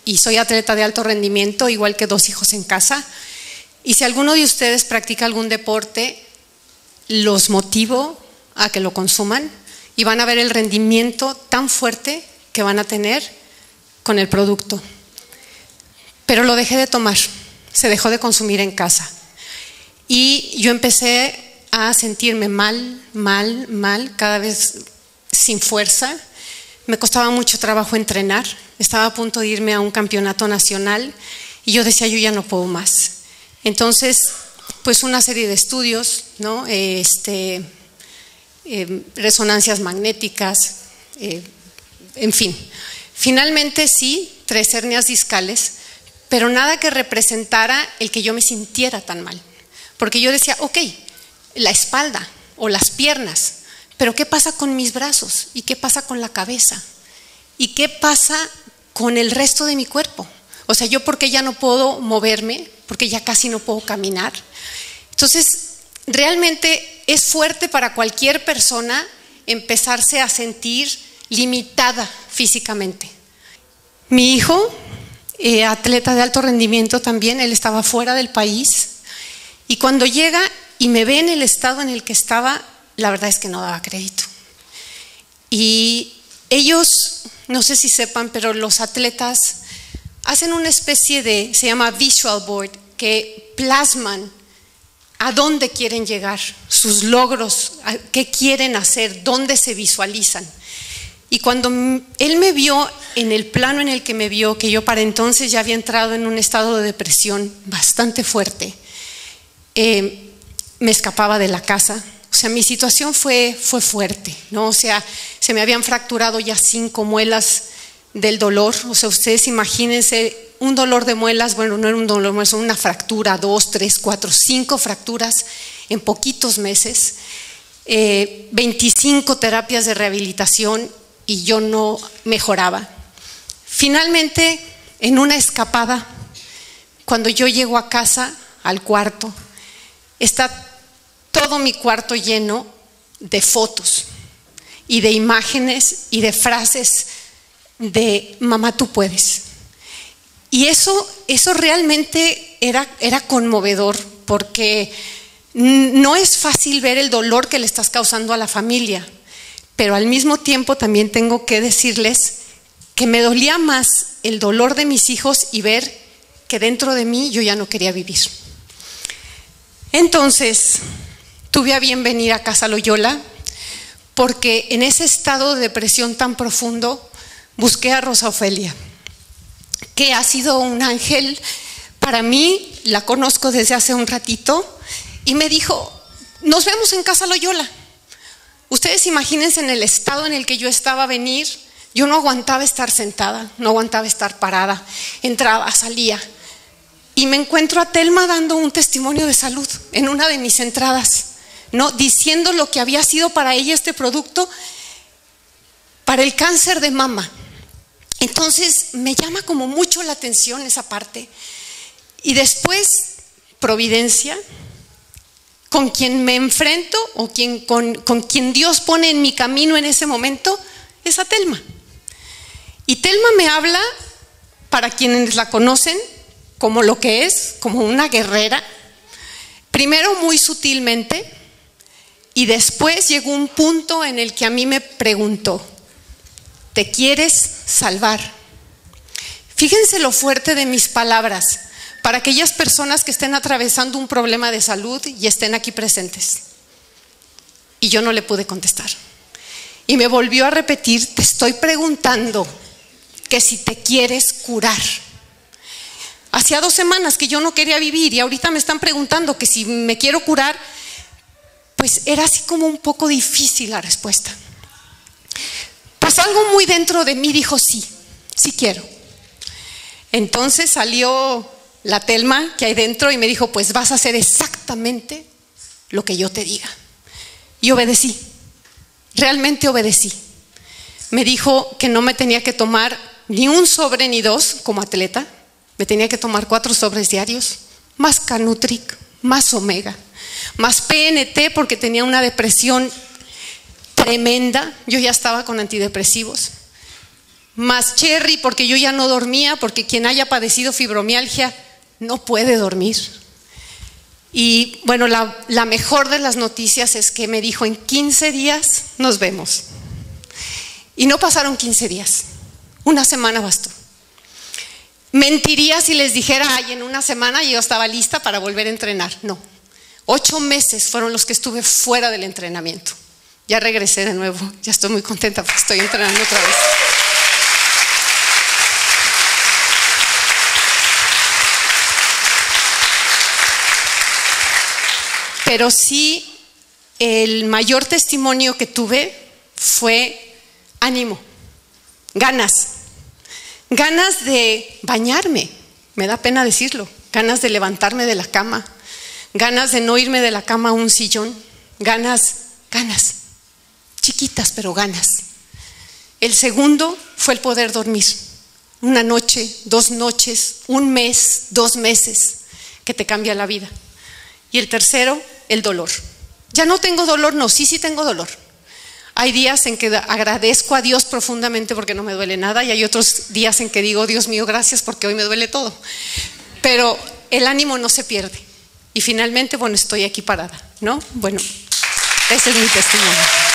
y soy atleta de alto rendimiento, igual que 2 hijos en casa. Y si alguno de ustedes practica algún deporte, los motivo a que lo consuman y van a ver el rendimiento tan fuerte que van a tener con el producto. Pero lo dejé de tomar, se dejó de consumir en casa. Y yo empecé a sentirme mal, cada vez sin fuerza. Me costaba mucho trabajo entrenar, estaba a punto de irme a un campeonato nacional y yo decía, yo ya no puedo más. Entonces, pues una serie de estudios, ¿no? Resonancias magnéticas, en fin. Finalmente sí, 3 hernias discales, pero nada que representara el que yo me sintiera tan mal. Porque yo decía, ok, la espalda o las piernas, pero ¿qué pasa con mis brazos? ¿Y qué pasa con la cabeza? ¿Y qué pasa con el resto de mi cuerpo? O sea, yo porque ya no puedo moverme, porque ya casi no puedo caminar. Entonces, realmente es fuerte para cualquier persona empezarse a sentir limitada físicamente. Mi hijo, atleta de alto rendimiento también, él estaba fuera del país y cuando llega y me ve en el estado en el que estaba, la verdad es que no daba crédito. Y ellos, no sé si sepan, pero los atletas hacen una especie de, se llama visual board, que plasman a dónde quieren llegar, sus logros, qué quieren hacer, dónde se visualizan. Y cuando él me vio en el plano en el que me vio, que yo para entonces ya había entrado en un estado de depresión bastante fuerte, me escapaba de la casa. O sea, mi situación fue fuerte, ¿no? O sea, se me habían fracturado ya 5 muelas del dolor. O sea, ustedes imagínense un dolor de muelas, bueno, no era un dolor de muelas, una fractura, 2, 3, 4, 5 fracturas en poquitos meses, 25 terapias de rehabilitación y yo no mejoraba. Finalmente, en una escapada, cuando yo llego a casa, al cuarto, está todo mi cuarto lleno de fotos y de imágenes y de frases de mamá, tú puedes. Y eso realmente era conmovedor, porque no es fácil ver el dolor que le estás causando a la familia, pero al mismo tiempo también tengo que decirles que me dolía más el dolor de mis hijos y ver que dentro de mí yo ya no quería vivir. Entonces, tuve a bien venir a Casa Loyola, porque en ese estado de depresión tan profundo busqué a Rosa Ofelia, que ha sido un ángel para mí, la conozco desde hace un ratito, y me dijo, nos vemos en Casa Loyola. Ustedes imagínense en el estado en el que yo estaba a venir, yo no aguantaba estar sentada, no aguantaba estar parada, entraba, salía. Y me encuentro a Telma dando un testimonio de salud en una de mis entradas, ¿no? Diciendo lo que había sido para ella este producto para el cáncer de mama. Entonces me llama como mucho la atención esa parte. Y después, Providencia, con quien me enfrento o con quien Dios pone en mi camino en ese momento, es a Telma. Y Telma me habla, para quienes la conocen, como lo que es, como una guerrera. Primero muy sutilmente, y después llegó un punto en el que a mí me preguntó, ¿te quieres salvar? Fíjense lo fuerte de mis palabras para aquellas personas que estén atravesando un problema de salud y estén aquí presentes. Y yo no le pude contestar. Y me volvió a repetir, te estoy preguntando que si te quieres curar. Hacía 2 semanas que yo no quería vivir y ahorita me están preguntando que si me quiero curar. Pues era así como un poco difícil la respuesta. Pues algo muy dentro de mí dijo sí quiero. Entonces salió la Telma que hay dentro y me dijo, pues vas a hacer exactamente lo que yo te diga. Y obedecí, realmente obedecí. Me dijo que no me tenía que tomar ni 1 sobre ni 2 como atleta, me tenía que tomar 4 sobres diarios, más Canutric, más Omega, más PNT porque tenía una depresión tremenda, yo ya estaba con antidepresivos, más cherry porque yo ya no dormía, porque quien haya padecido fibromialgia no puede dormir. Y bueno, la mejor de las noticias es que me dijo: en 15 días nos vemos. Y no pasaron 15 días, una semana bastó. Mentiría si les dijera: ay, en una semana yo estaba lista para volver a entrenar. No, 8 meses fueron los que estuve fuera del entrenamiento. Ya regresé de nuevo, ya estoy muy contenta porque estoy entrenando otra vez. Pero sí, el mayor testimonio que tuve fue ánimo, ganas de bañarme, me da pena decirlo, ganas de levantarme de la cama, ganas de no irme de la cama a un sillón, ganas, chiquitas pero ganas. El segundo fue el poder dormir, una noche, 2 noches, 1 mes, 2 meses, que te cambia la vida. Y el tercero, el dolor. Ya no tengo dolor, no, sí tengo dolor. Hay días en que agradezco a Dios profundamente porque no me duele nada, y hay otros días en que digo: Dios mío, gracias porque hoy me duele todo. Pero el ánimo no se pierde. Y finalmente, bueno, estoy aquí parada, ¿no? Bueno, ese es mi testimonio.